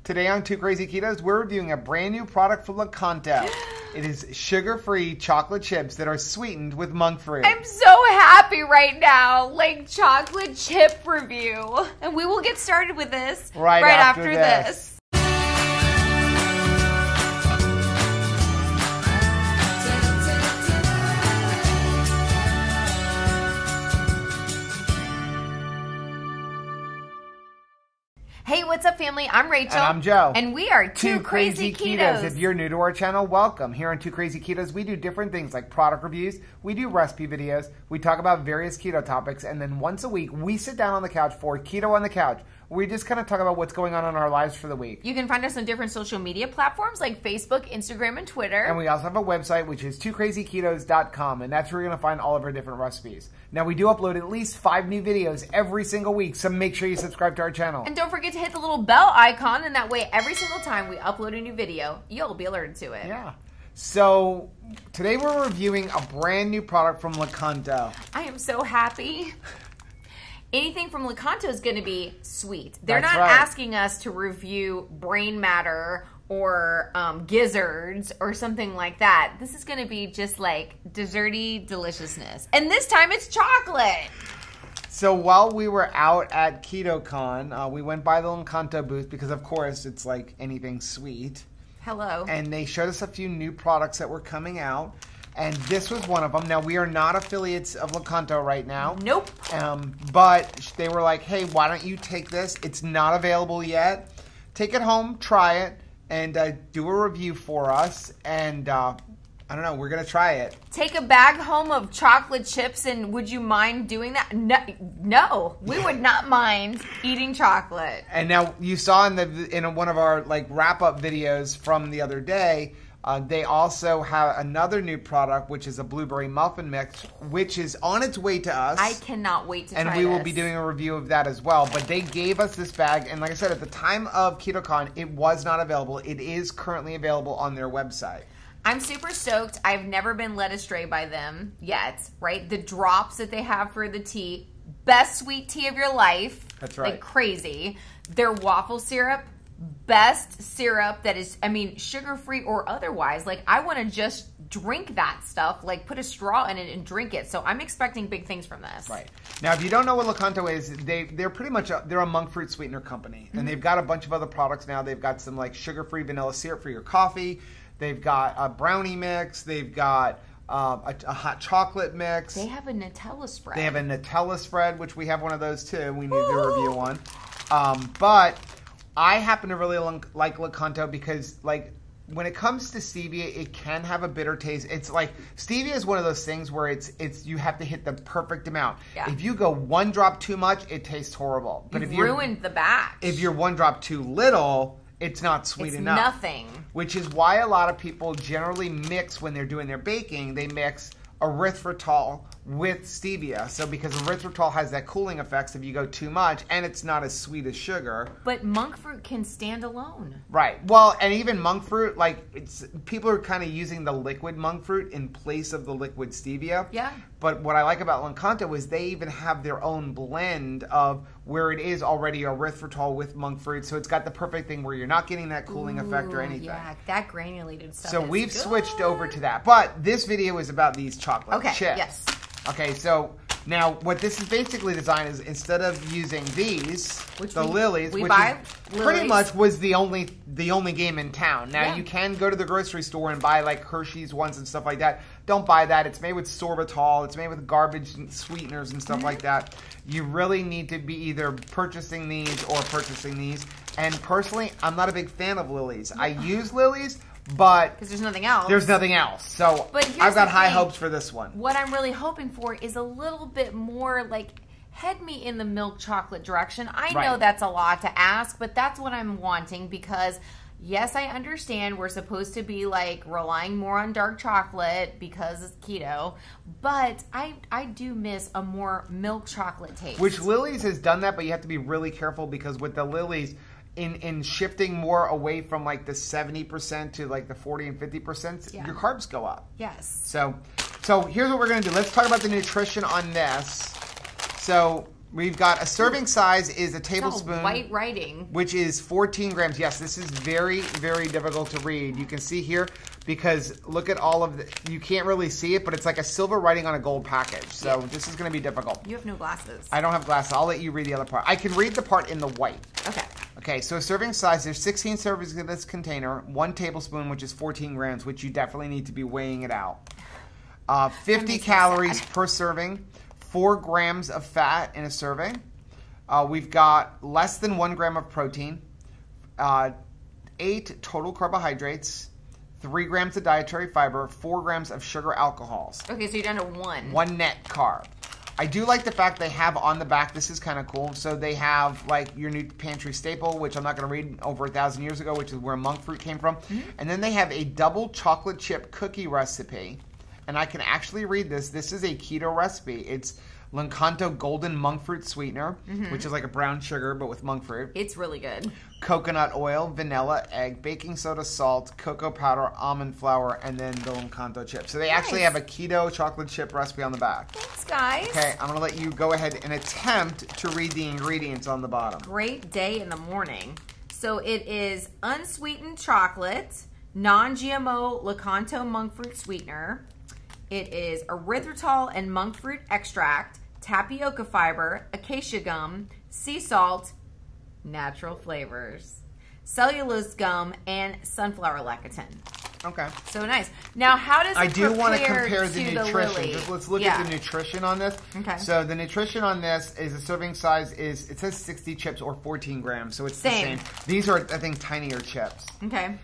Today on Two Crazy Ketos, we're reviewing a brand new product from Lakanto. It is sugar-free chocolate chips that are sweetened with monk fruit. I'm so happy right now, like chocolate chip review. And we will get started with this right after this. Hey, what's up, family? I'm Rachel. And I'm Joe. And we are Two Crazy Ketos. If you're new to our channel, welcome. Here on Two Crazy Ketos, we do different things like product reviews, we do recipe videos, we talk about various keto topics, and then once a week, we sit down on the couch for Keto on the Couch. We just kind of talk about what's going on in our lives for the week. You can find us on different social media platforms like Facebook, Instagram, and Twitter. And we also have a website, which is twocrazyketos.com, and that's where you're going to find all of our different recipes. Now, we do upload at least 5 new videos every single week, so make sure you subscribe to our channel. And don't forget to hit the little bell icon, and that way every single time we upload a new video, you'll be alerted to it. Yeah. So, today we're reviewing a brand new product from Lakanto. I am so happy. Anything from Lakanto is going to be sweet. They're That's not right. asking us to review brain matter or gizzards or something like that. This is going to be just like desserty deliciousness. And this time it's chocolate. So while we were out at KetoCon, we went by the Lakanto booth because, of course, it's like anything sweet. Hello. And they showed us a few new products that were coming out. And this was one of them. Now, we are not affiliates of Lakanto right now. Nope. But they were like, hey, why don't you take this? It's not available yet. Take it home, try it, and do a review for us. And I don't know, we're going to try it. Take a bag home of chocolate chips, and would you mind doing that? No, we would not mind eating chocolate. And now you saw in one of our like wrap-up videos from the other day, they also have another new product, which is a blueberry muffin mix, which is on its way to us. I cannot wait to try this. And we will be doing a review of that as well. But they gave us this bag, and like I said, at the time of KetoCon, it was not available. It is currently available on their website. I'm super stoked. I've never been led astray by them yet, right? The drops that they have for the tea, best sweet tea of your life. That's right. Like crazy. Their waffle syrup, best syrup that is, I mean, sugar-free or otherwise. Like, I want to just drink that stuff, like put a straw in it and drink it. So I'm expecting big things from this. Right. Now, if you don't know what Lakanto is, they're pretty much, they're a monk fruit sweetener company. And they've got a bunch of other products now. They've got some like sugar-free vanilla syrup for your coffee. They've got a brownie mix. They've got a hot chocolate mix. They have a Nutella spread. They have a Nutella spread, which we have one of those too. We need to review one. But I happen to really like Lakanto because, like, when it comes to stevia, it can have a bitter taste. It's like stevia is one of those things where it's you have to hit the perfect amount. Yeah. If you go 1 drop too much, it tastes horrible. But You've if you ruined the batch. If you're 1 drop too little, it's not sweet enough. Nothing. Which is why a lot of people generally mix when they're doing their baking. They mix erythritol with stevia. So because erythritol has that cooling effect if you go too much, and it's not as sweet as sugar. But monk fruit can stand alone. Right. Well, and even monk fruit, like people are kind of using the liquid monk fruit in place of the liquid stevia. Yeah. But what I like about Lakanto is they even have their own blend of where it is already erythritol with monk fruit. So it's got the perfect thing where you're not getting that cooling effect or anything. Yeah, that granulated stuff. So is we've good. switched over to that. But this video is about these chocolate chips. Yes. Okay, so now what this is basically designed is instead of using these, Lily's, we which buy is pretty much was the only game in town. Now Yeah. you can go to the grocery store and buy like Hershey's ones and stuff like that. Don't buy that. It's made with sorbitol. It's made with garbage sweeteners and stuff like that. You really need to be either purchasing these or purchasing these. And personally, I'm not a big fan of Lily's. I use Lily's, but because there's nothing else. There's nothing else. So But here's I've got the high thing. hopes for this one. What I'm really hoping for is a little bit more like head me in the milk chocolate direction. I know Right. that's a lot to ask, but that's what I'm wanting because yes, I understand we're supposed to be like relying more on dark chocolate because it's keto, but I do miss a more milk chocolate taste. Which Lily's has done that, but you have to be really careful because with the Lily's, in shifting more away from like the 70% to like the 40 and 50%, Yeah. your carbs go up. Yes. So here's what we're going to do. Let's talk about the nutrition on this. So We've got a serving size is a It's tablespoon. all white writing. Which is 14 grams. Yes, this is very, very difficult to read. You can see here because look at all of the, you can't really see it, but it's like a silver writing on a gold package. So this is going to be difficult. You have no glasses. I don't have glasses. I'll let you read the other part. I can read the part in the white. Okay. Okay, so serving size, there's 16 servings in this container, 1 tablespoon, which is 14 grams, which you definitely need to be weighing it out. 50 calories per serving, 4 grams of fat in a serving. We've got less than 1 gram of protein, 8 total carbohydrates, 3 grams of dietary fiber, 4 grams of sugar alcohols. Okay, so you're down to 1. 1 net carb. I do like the fact they have on the back, this is kind of cool, so they have like your new pantry staple, which I'm not going to read, over 1,000 years ago, which is where monk fruit came from. And then they have a double chocolate chip cookie recipe. And I can actually read this. This is a keto recipe. It's L'Encanto Golden Monk Fruit Sweetener, which is like a brown sugar, but with monk fruit. It's really good. Coconut oil, vanilla, egg, baking soda, salt, cocoa powder, almond flour, and then the L'Encanto chip. So they actually have a keto chocolate chip recipe on the back. Thanks, guys. Okay, I'm going to let you go ahead and attempt to read the ingredients on the bottom. Great day in the morning. So it is unsweetened chocolate, non-GMO L'Encanto monk fruit sweetener. It is erythritol and monk fruit extract, tapioca fiber, acacia gum, sea salt, natural flavors, cellulose gum, and sunflower lecithin. Okay. So nice. Now, how does it I do want to compare compare the to nutrition. Lily? Just let's look at the nutrition on this. Okay. So the nutrition on this is a serving size is, it says 60 chips or 14 grams. So it's the same. These are, I think, tinier chips. Okay.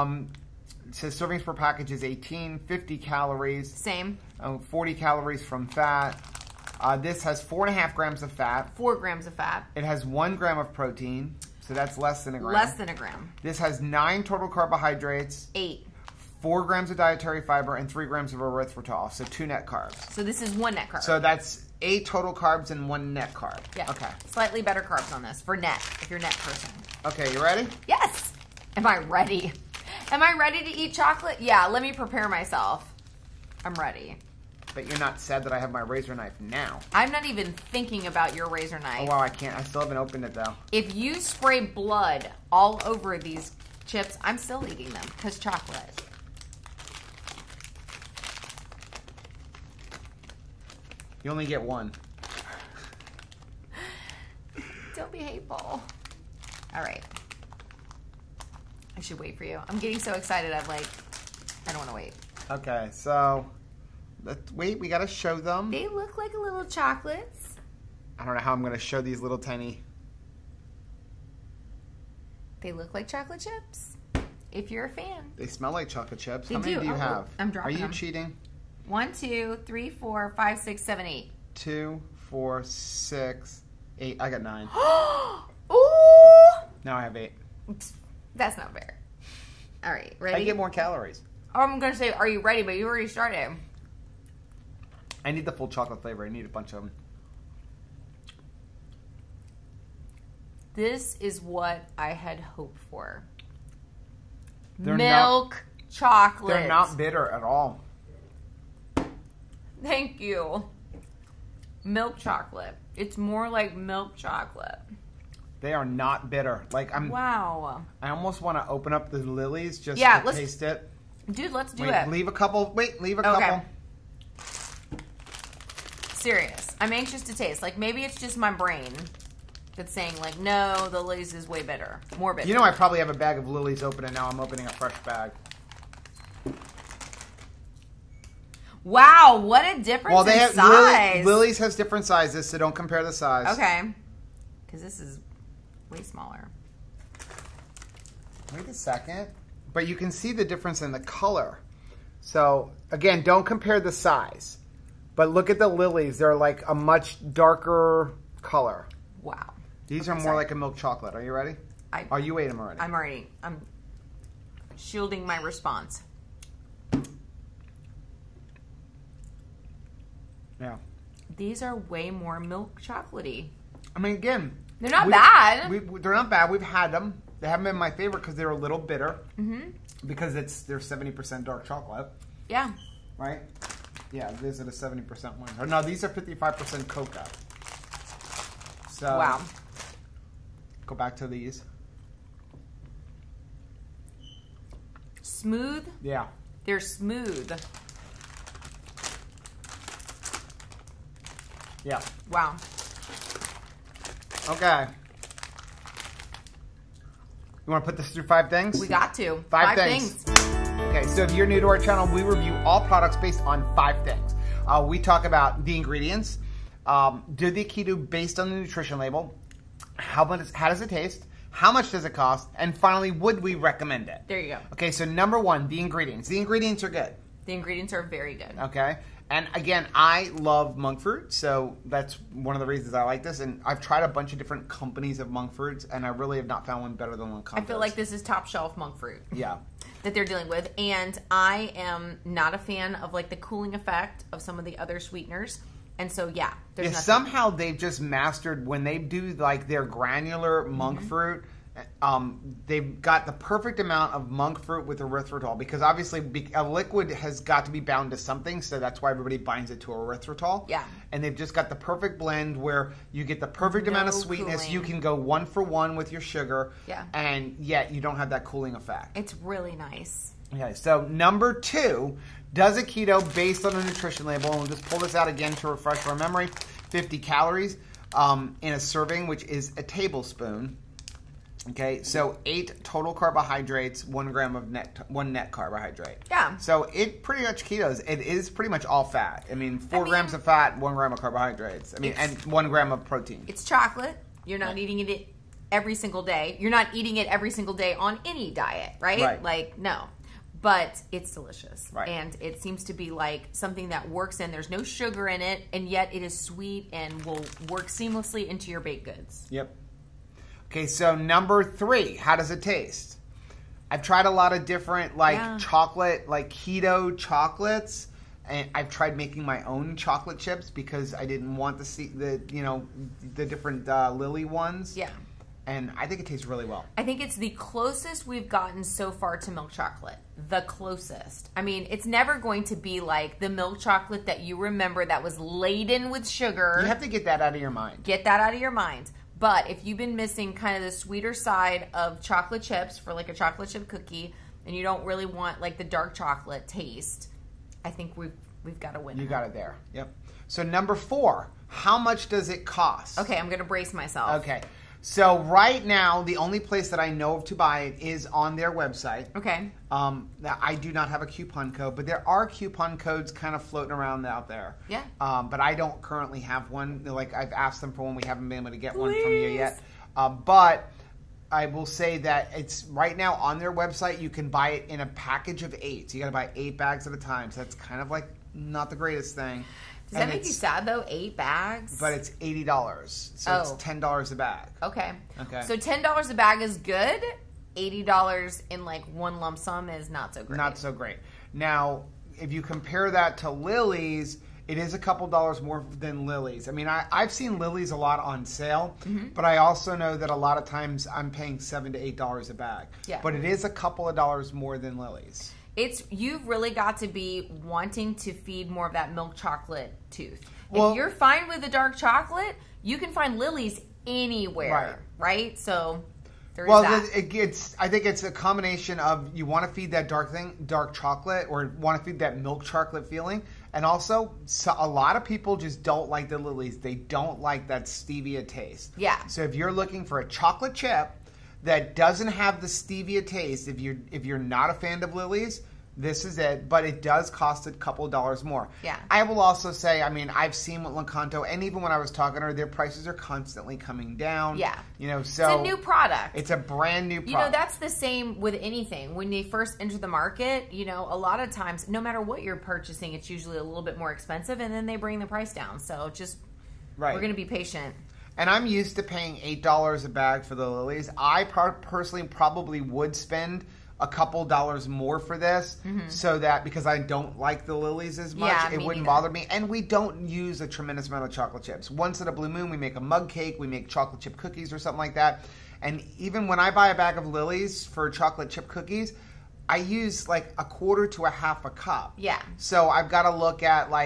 It says servings per package is 18, 50 calories. Same. 40 calories from fat. This has 4.5 grams of fat. 4 grams of fat. It has 1 gram of protein, so that's less than a gram. Less than a gram. This has 9 total carbohydrates. 8. 4 grams of dietary fiber and 3 grams of erythritol, so 2 net carbs. So this is 1 net carb. So that's 8 total carbs and 1 net carb. Yeah. Okay. Slightly better carbs on this for net, if you're a net person. Okay, you ready? Yes. Am I ready? Am I ready to eat chocolate? Yeah, let me prepare myself. I'm ready. But you're not sad that I have my razor knife now. I'm not even thinking about your razor knife. Oh, wow, I can't. I still haven't opened it, though. If you spray blood all over these chips, I'm still eating them because chocolate. You only get 1. Don't be hateful. All right. I should wait for you. I'm getting so excited. I'm like, I don't want to wait. Okay, so let's wait. We got to show them. They look like little chocolates. I don't know how I'm going to show these little tiny. They look like chocolate chips. If you're a fan. They smell like chocolate chips. They How many do. do you Oh, have? I'm dropping Are you them. cheating? 1, 2, 3, 4, 5, 6, 7, 8. 2, 4, 6, 8. I got 9. Ooh! Now I have 8. That's not fair. All right, ready? I get more calories. Oh, I'm going to say, are you ready? But you already started. I need the full chocolate flavor. I need a bunch of them. This is what I had hoped for. They're Milk chocolate. They're not bitter at all. Thank you. Milk chocolate. It's more like milk chocolate. They are not bitter. Like Wow. I almost want to open up the Lily's just Yeah, to let's taste it. Dude, let's do Wait, it. leave a couple. Wait, leave a Okay. couple. Serious. I'm anxious to taste. Like, maybe it's just my brain that's saying, like, no, the Lay's is way better. More bitter. You know, I probably have a bag of Lily's open, and now I'm opening a fresh bag. Wow, what a difference Well, they in have size. Lily's has different sizes, so don't compare the size. Okay. Because this is way smaller. Wait a second. But you can see the difference in the color. So, again, don't compare the size. But look at the Lily's. They're like a much darker color. Wow. These are more like a milk chocolate. Are you ready? Oh, you ate them already. I'm shielding my response. Yeah. These are way more milk chocolatey. I mean, again. They're not bad. They're not bad. We've had them. They haven't been my favorite because they're a little bitter. Mm-hmm. Because they're 70% dark chocolate. Yeah. Right? Yeah, these are the 70% ones. Or no, these are 55% cocoa. So Wow. go back to these. Smooth. Yeah. They're smooth. Yeah. Wow. Okay. You want to put this through 5 things? We got to. Five things. Okay, so if you're new to our channel, we review all products based on 5 things. We talk about the ingredients, do the keto based on the nutrition label, how does it taste, how much does it cost, and finally, would we recommend it? There you go. Okay, so number 1, the ingredients. The ingredients are good. The ingredients are very good. Okay, and again, I love monk fruit, so that's one of the reasons I like this. And I've tried a bunch of different companies of monk fruits, and I really have not found one better than Lakantos. I feel like this is top shelf monk fruit. Yeah. That they're dealing with, and I am not a fan of like the cooling effect of some of the other sweeteners, and so yeah, there's nothing. Somehow they've just mastered when they do like their granular monk fruit. They've got the perfect amount of monk fruit with erythritol, because obviously a liquid has got to be bound to something, so that's why everybody binds it to erythritol. Yeah. And they've just got the perfect blend where you get the perfect amount of sweetness. Cooling. You can go 1 for 1 with your sugar. Yeah. And yet you don't have that cooling effect. It's really nice. Okay, so number 2, does a keto based on a nutrition label, and we'll just pull this out again to refresh our memory, 50 calories in a serving, which is a tablespoon. Okay, so 8 total carbohydrates, 1 gram of net carbohydrate. Yeah. So it pretty much ketos. It is pretty much all fat. I mean, 4 grams of fat, 1 gram of carbohydrates. I mean, and 1 gram of protein. It's chocolate. You're not eating it every single day. You're not eating it every single day on any diet, right? Right. Like, no. But it's delicious. Right. And it seems to be like something that works in. There's no sugar in it, and yet it is sweet and will work seamlessly into your baked goods. Yep. Okay, so number 3, how does it taste? I've tried a lot of different chocolate, like keto chocolates, and I've tried making my own chocolate chips because I didn't want the different Lily ones. Yeah. And I think it tastes really well. I think it's the closest we've gotten so far to milk chocolate. The closest. I mean, it's never going to be like the milk chocolate that you remember that was laden with sugar. You have to get that out of your mind. Get that out of your mind. But if you've been missing kind of the sweeter side of chocolate chips for like a chocolate chip cookie, and you don't really want like the dark chocolate taste, I think we've got a winner. You got it there. Yep. So number 4, how much does it cost? Okay, I'm going to brace myself. Okay. So right now, the only place that I know of to buy it is on their website. Okay. I do not have a coupon code, but there are coupon codes kind of floating around out there. Yeah. But I don't currently have one. Like, I've asked them for one. We haven't been able to get one from you yet. But I will say that it's right now on their website. You can buy it in a package of 8. So you got to buy 8 bags at a time. So that's kind of like not the greatest thing. Does that make you sad though? 8 bags? But it's $80. So it's $10 a bag. Okay. Okay. So $10 a bag is good. $80 in like one lump sum is not so great. Not so great. Now, if you compare that to Lily's, it is a couple dollars more than Lily's. I mean, I've seen Lily's a lot on sale, but I also know that a lot of times I'm paying $7 to $8 a bag. Yeah. But it is a couple of dollars more than Lily's. You've really got to be wanting to feed more of that milk chocolate tooth. Well, if you're fine with the dark chocolate, you can find Lily's anywhere, right? So there's that. I think it's a combination of you want to feed that dark chocolate, or want to feed that milk chocolate feeling, and also a lot of people just don't like the Lily's. They don't like that stevia taste. Yeah. So if you're looking for a chocolate chip that doesn't have the stevia taste, if you're not a fan of Lily's, this is it, but it does cost a couple dollars more. Yeah. I will also say, I mean, I've seen with Lakanto, and even when I was talking to her, their prices are constantly coming down. Yeah. So it's a new product. It's a brand new product. That's the same with anything. When they first enter the market, a lot of times, no matter what you're purchasing, it's usually a little bit more expensive, and then they bring the price down. So we're going to be patient. And I'm used to paying $8 a bag for the Lily's. I personally probably would spend a couple dollars more for this, so that, because I don't like the Lily's as much, it wouldn't bother me. And we don't use a tremendous amount of chocolate chips. Once in a blue moon, we make a mug cake, we make chocolate chip cookies or something like that. And even when I buy a bag of Lily's for chocolate chip cookies, I use like a quarter to a half a cup. Yeah. So I've got to look at like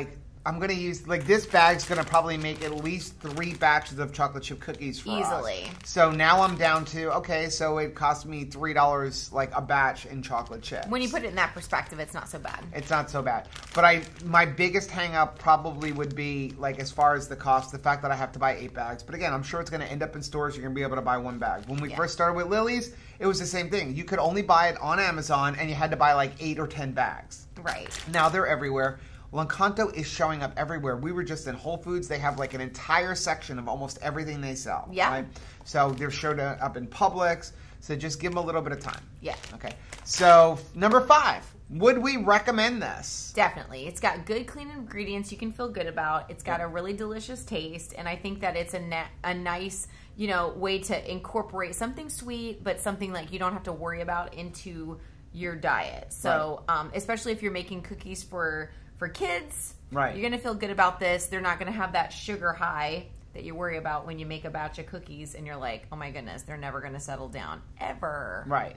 I'm going to use, like, this bag's going to probably make at least 3 batches of chocolate chip cookies for us. Easily. So now I'm down to, okay, so it cost me $3 like a batch in chocolate chips. When you put it in that perspective, it's not so bad. It's not so bad. But my biggest hang up probably would be, like, as far as the cost, the fact that I have to buy 8 bags. But again, I'm sure it's going to end up in stores. You're going to be able to buy 1 bag. When we first started with Lily's, it was the same thing. You could only buy it on Amazon, and you had to buy like 8 or 10 bags. Right. Now they're everywhere. L'Encanto is showing up everywhere. We were just in Whole Foods. They have like an entire section of almost everything they sell. Yeah. Right? So they're showing up in Publix. So just give them a little bit of time. Yeah. Okay. So number 5. Would we recommend this? Definitely. It's got good, clean ingredients you can feel good about. It's got a really delicious taste, and I think that it's a nice, you know, way to incorporate something sweet, but something like you don't have to worry about into your diet. So, especially if you're making cookies for kids, right, you're going to feel good about this. They're not going to have that sugar high that you worry about when you make a batch of cookies and you're like, oh my goodness, they're never going to settle down ever. Right.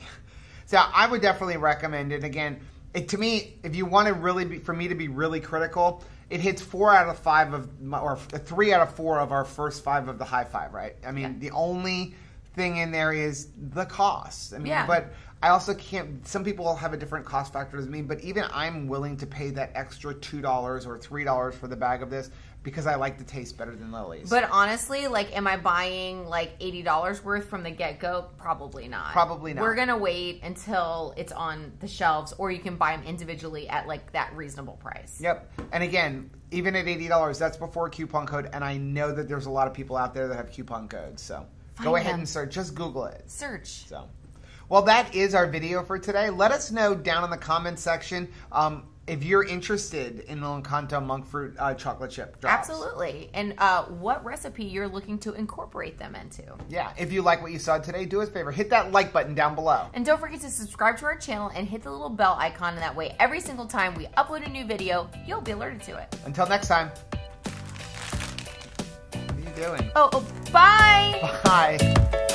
So I would definitely recommend it. Again, to me, if you want to really for me to be really critical, it hits 4 out of 5 or 3 out of 4 of our first 5 of the high 5, right? I mean, the only thing in there is the cost. I mean, but I also can't, some people will have a different cost factor as me, but even I'm willing to pay that extra $2 or $3 for the bag of this because I like the taste better than Lily's. But honestly, like, am I buying like $80 worth from the get-go? Probably not. Probably not. We're going to wait until it's on the shelves, or you can buy them individually at like that reasonable price. Yep. And again, even at $80, that's before a coupon code, and I know that there's a lot of people out there that have coupon codes, so go ahead and search. Just Google it. Search. So, well, that is our video for today. Let us know down in the comments section if you're interested in the L'Encanto monk fruit chocolate chip drops. Absolutely. And what recipe you're looking to incorporate them into. Yeah. If you like what you saw today, do us a favor. Hit that like button down below. And don't forget to subscribe to our channel and hit the little bell icon. And that way, every single time we upload a new video, you'll be alerted to it. Until next time. What are you doing? Oh, bye. Bye.